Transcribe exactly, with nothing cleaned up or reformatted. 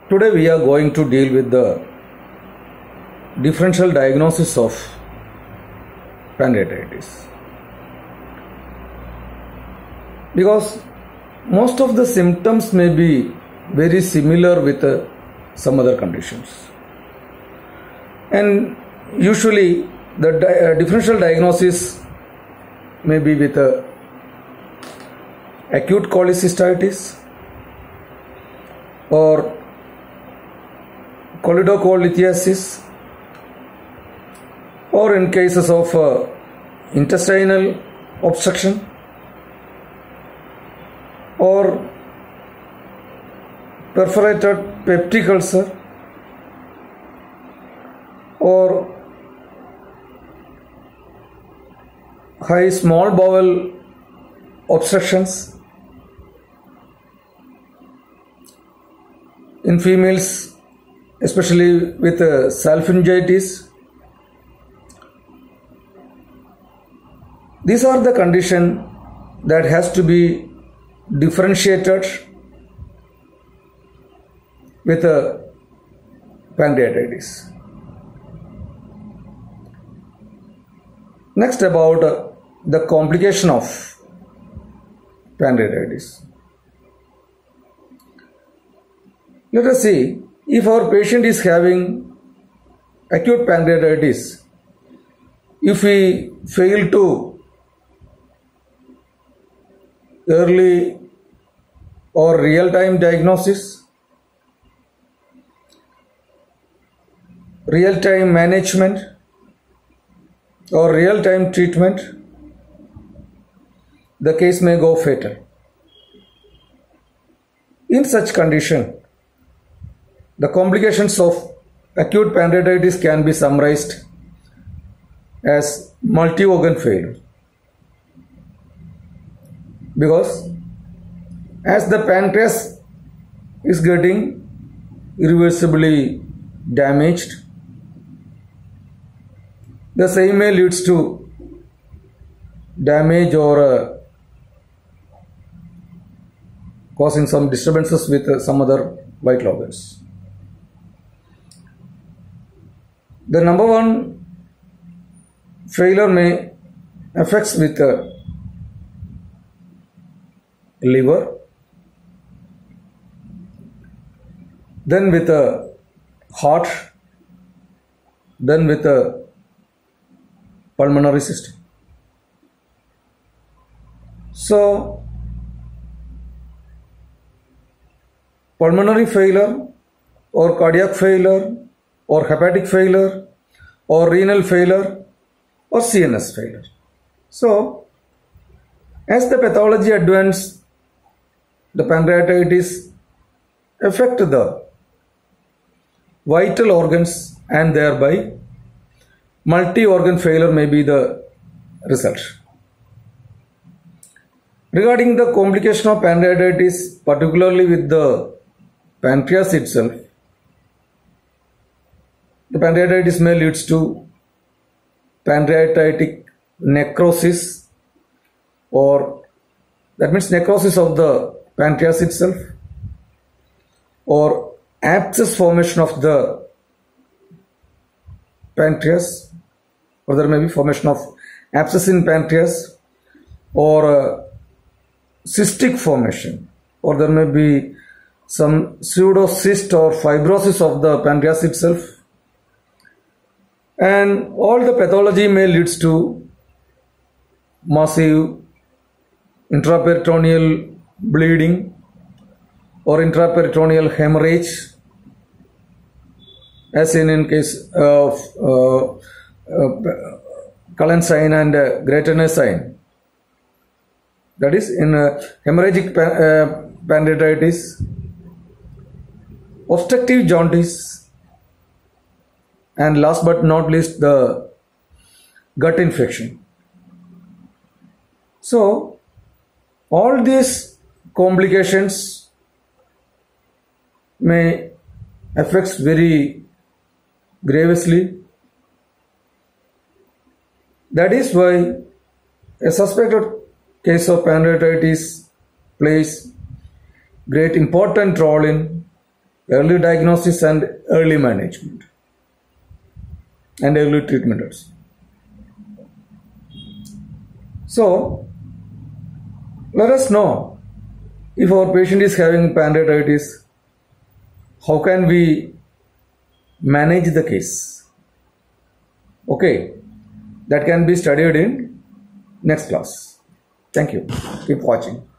Today we are going to deal with the differential diagnosis of pancreatitis, because most of the symptoms may be very similar with uh, some other conditions, and usually the di- uh, differential diagnosis may be with uh, acute cholecystitis or choledocholithiasis, or in cases of uh, intestinal obstruction, or perforated peptic ulcer, or high small bowel obstructions in females, especially with uh, salpingitis. These are the conditions that has to be differentiated with uh, pancreatitis. Next, about uh, the complication of pancreatitis. Let us see, if our patient is having acute pancreatitis, if we fail to early or real-time diagnosis, real-time management, or real-time treatment, the case may go fatal. In such condition, the complications of acute pancreatitis can be summarized as multi-organ failure, because as the pancreas is getting irreversibly damaged, the same may leads to damage or uh, causing some disturbances with uh, some other vital organs. The number one failure may affects with uh, liver, then with a heart, then with a pulmonary system. So, pulmonary failure or cardiac failure or hepatic failure or renal failure or C N S failure. So, as the pathology advances, the pancreatitis affect the vital organs, and thereby multi-organ failure may be the result. Regarding the complication of pancreatitis, particularly with the pancreas itself, the pancreatitis may lead to pancreatic necrosis, or that means necrosis of the pancreas itself, or abscess formation of the pancreas, or there may be formation of abscess in pancreas, or uh, cystic formation, or there may be some pseudocyst or fibrosis of the pancreas itself, and all the pathology may lead to massive intraperitoneal bleeding or intraperitoneal hemorrhage, as in in case of uh, uh, Cullen sign and uh, Greater sign. That is in uh, hemorrhagic pa- uh, pancreatitis, obstructive jaundice, and last but not least the gut infection. So, all these complications may affect very grievously. That is why a suspected case of pancreatitis plays great important role in early diagnosis and early management, and early treatment also. So, let us know if our patient is having pancreatitis, how can we manage the case? Okay, that can be studied in next class. Thank you. Keep watching.